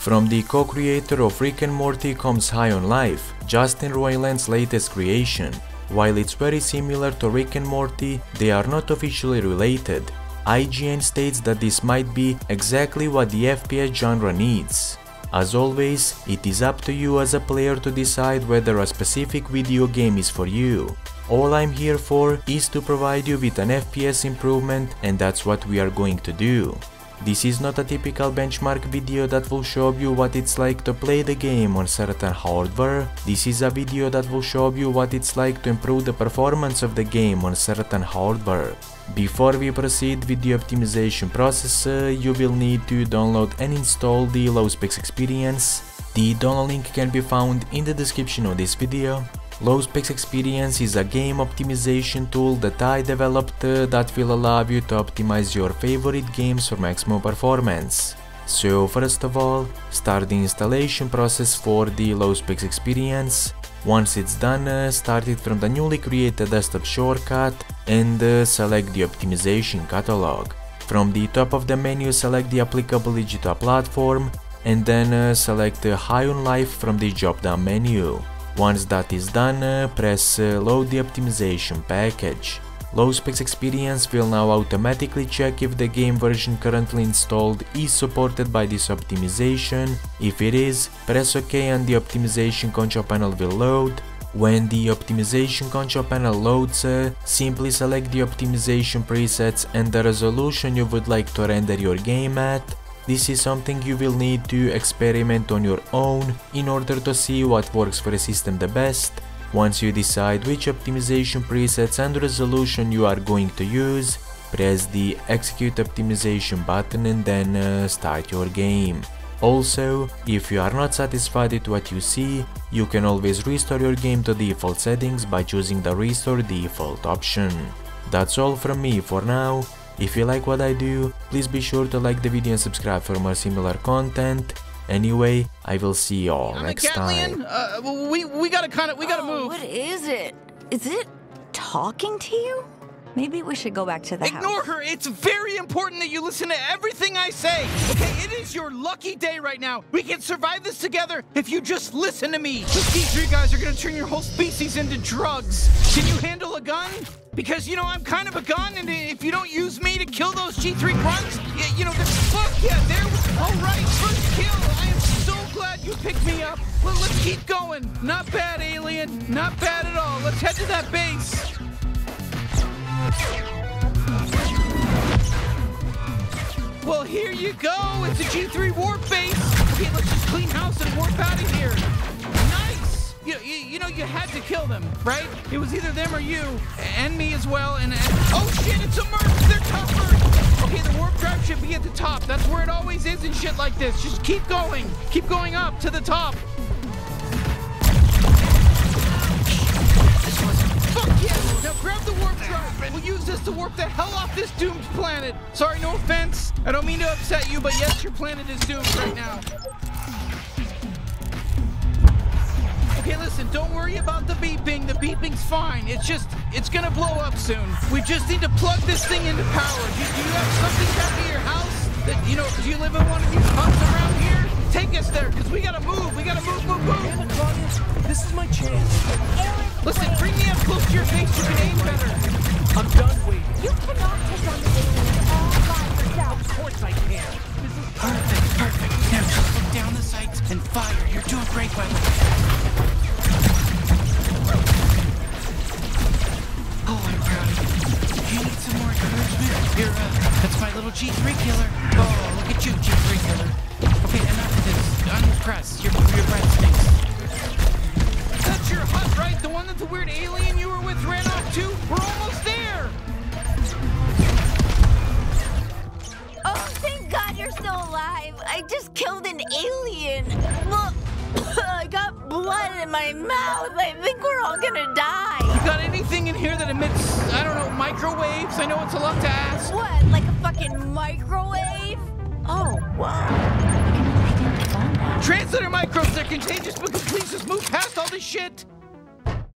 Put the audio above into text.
From the co-creator of Rick and Morty comes High on Life, Justin Roiland's latest creation. While it's very similar to Rick and Morty, they are not officially related. IGN states that this might be exactly what the FPS genre needs. As always, it is up to you as a player to decide whether a specific video game is for you. All I'm here for is to provide you with an FPS improvement, and that's what we are going to do. This is not a typical benchmark video that will show you what it's like to play the game on certain hardware. This is a video that will show you what it's like to improve the performance of the game on certain hardware. Before we proceed with the optimization process, you will need to download and install the Low Specs Experience. The download link can be found in the description of this video. Low Specs Experience is a game optimization tool that I developed that will allow you to optimize your favorite games for maximum performance. So first of all, start the installation process for the Low Specs Experience. Once it's done, start it from the newly created desktop shortcut and select the optimization catalog. From the top of the menu, select the applicable digital platform and then select High on Life from the drop-down menu. Once that is done, press load the optimization package. Low Specs Experience will now automatically check if the game version currently installed is supported by this optimization. If it is, press OK and the optimization control panel will load. When the optimization control panel loads, simply select the optimization presets and the resolution you would like to render your game at. This is something you will need to experiment on your own in order to see what works for a system the best. Once you decide which optimization presets and resolution you are going to use, press the execute optimization button and then start your game. Also, if you are not satisfied with what you see, you can always restore your game to default settings by choosing the restore default option. That's all from me for now. If you like what I do, please be sure to like the video and subscribe for more similar content. Anyway, I will see you all next time. We gotta move. What is it? Is it talking to you? Maybe we should go back to the house. Ignore her. It's very important that you listen to everything I say. Okay, it is your lucky day right now. We can survive this together if you just listen to me. Those G3 guys are gonna turn your whole species into drugs. Can you handle a gun? Because, you know, I'm kind of a gun, and if you don't use me to kill those G3 grunts, you know, then fuck yeah, there we go. All right, first kill. I am so glad you picked me up. Let's keep going. Not bad, alien. Not bad at all. Let's head to that base. Well, here you go. It's a G3 warp base. Okay, let's just clean house and warp out of here. Nice. You know, you had to kill them, right? It was either them or you, and me as well. And oh shit, it's a merc. They're tougher. Okay, the warp drive should be at the top. That's where it always is and shit like this. Just keep going. Keep going up to the top. Fuck yeah! Now grab the warp drive. We'll use this to warp the hell off this doomed planet. Sorry, no offense. I don't mean to upset you, but yes, your planet is doomed right now. Okay, listen, don't worry about the beeping. The beeping's fine. It's gonna blow up soon. We just need to plug this thing into power. Do you have something back at your house? That, you know, do you live in one of these huts around here? Take us there, because we gotta move. We gotta move. Damn it, Claudius. This is my chance. Listen, bring me up close to your face. You can aim better. I'm done waiting. You cannot take on the aliens all by yourself. Of course I can. This is perfect. Now just look down the sights and fire. You're doing great, by the way. Oh, I'm proud of you. Do you need some more encouragement? Here, that's my little G3 killer. Oh, look at you, G3 killer. Okay, enough of this. Unpress. Your breath stinks. That's your hut, right? The one that the weird alien you were with ran off to? We're almost there! Oh, thank God you're still alive. I just killed an alien. Look, I got blood in my mouth. I think we're all gonna die. You got anything in here that emits, I don't know, microwaves? I know it's a lot to ask. What, like a fucking microwave? Oh, wow. Translator microbes, they're contagious, but please just move past all this shit.